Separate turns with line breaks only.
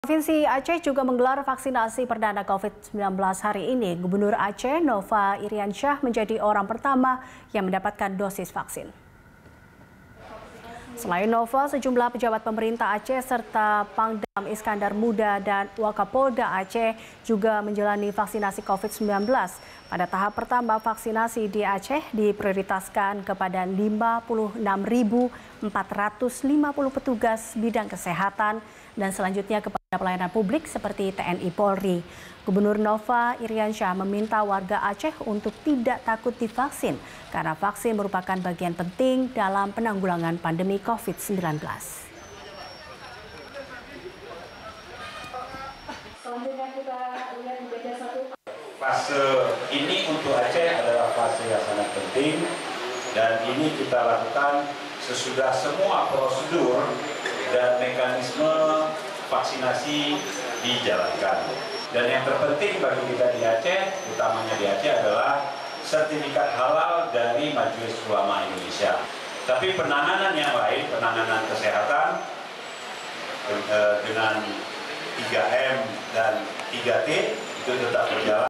Provinsi Aceh juga menggelar vaksinasi perdana COVID-19 hari ini. Gubernur Aceh, Nova Iriansyah, menjadi orang pertama yang mendapatkan dosis vaksin. Selain Nova, sejumlah pejabat pemerintah Aceh serta Pangdam Iskandar Muda dan Wakapolda Aceh juga menjalani vaksinasi COVID-19. Pada tahap pertama, vaksinasi di Aceh diprioritaskan kepada 56.450 petugas bidang kesehatan dan selanjutnya kepada pelayanan publik seperti TNI Polri. Gubernur Nova Iriansyah meminta warga Aceh untuk tidak takut divaksin karena vaksin merupakan bagian penting dalam penanggulangan pandemi COVID-19.
Fase ini untuk Aceh adalah fase yang sangat penting dan ini kita lakukan sesudah semua prosedur dan mekanisme vaksinasi dijalankan. Dan yang terpenting bagi kita di Aceh, utamanya di Aceh adalah sertifikat halal dari Majelis Ulama Indonesia. Tapi penanganan yang lain, penanganan kesehatan dengan 3M dan 3T itu tetap berjalan.